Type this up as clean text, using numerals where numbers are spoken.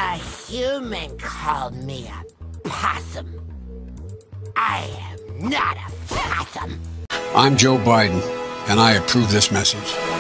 A human called me a possum. I am not a possum. I'm Joe Biden, and I approve this message.